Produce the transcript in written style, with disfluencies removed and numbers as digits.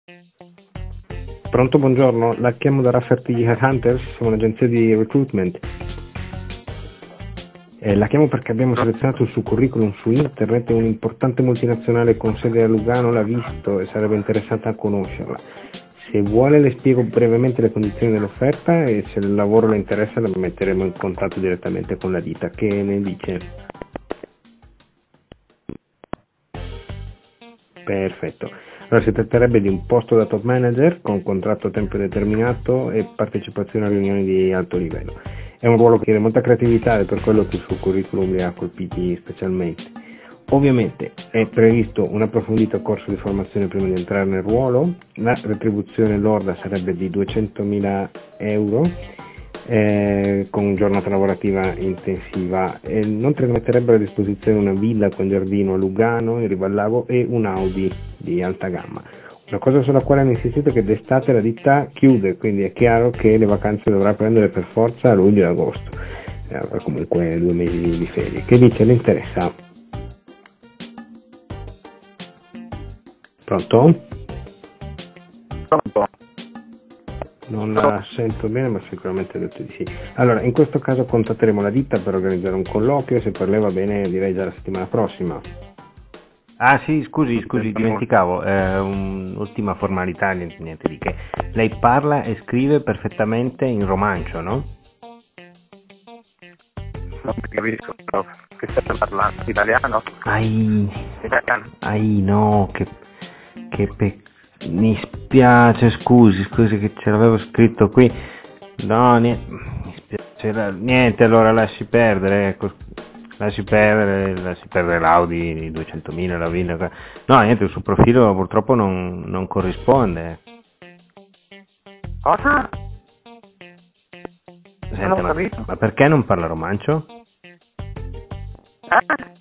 Pronto, buongiorno, la chiamo da Rafferty Headhunters, siamo un'agenzia di recruitment. La chiamo perché abbiamo selezionato il suo curriculum su internet e un'importante multinazionale con sede a Lugano l'ha visto e sarebbe interessata a conoscerla. Se vuole le spiego brevemente le condizioni dell'offerta e se il lavoro le interessa la metteremo in contatto direttamente con la ditta. Che ne dice? Perfetto. Allora si tratterebbe di un posto da top manager con contratto a tempo determinato e partecipazione a riunioni di alto livello. È un ruolo che chiede molta creatività ed è per quello che il suo curriculum li ha colpiti specialmente. Ovviamente è previsto un approfondito corso di formazione prima di entrare nel ruolo, la retribuzione lorda sarebbe di 200.000 euro con giornata lavorativa intensiva. Inoltre metterebbero a disposizione una villa con giardino a Lugano, in riva al lago e un Audi di alta gamma. Una cosa sulla quale hanno insistito è che d'estate la ditta chiude, quindi è chiaro che le vacanze dovrà prendere per forza a luglio e agosto. Avrà comunque 2 mesi di ferie. Che dice? Le interessa? Pronto? Pronto? Non la sento bene, ma sicuramente ha detto di sì. Allora, in questo caso contatteremo la ditta per organizzare un colloquio, se per lei va bene direi già la settimana prossima. Ah sì, scusi, dimenticavo, un'ultima formalità, niente di che. Lei parla e scrive perfettamente in romancio, no? Non mi capisco, però. Che stai parlando? Italiano? Ai, Italiano? no, mi spiace, scusi che ce l'avevo scritto qui. No, mi spiace, niente, allora lasci perdere l'Audi di 200.000, la villa. No, niente, il suo profilo purtroppo non corrisponde. Cosa? Non ho Senta, capito. ma perché non parla romancio? Eh?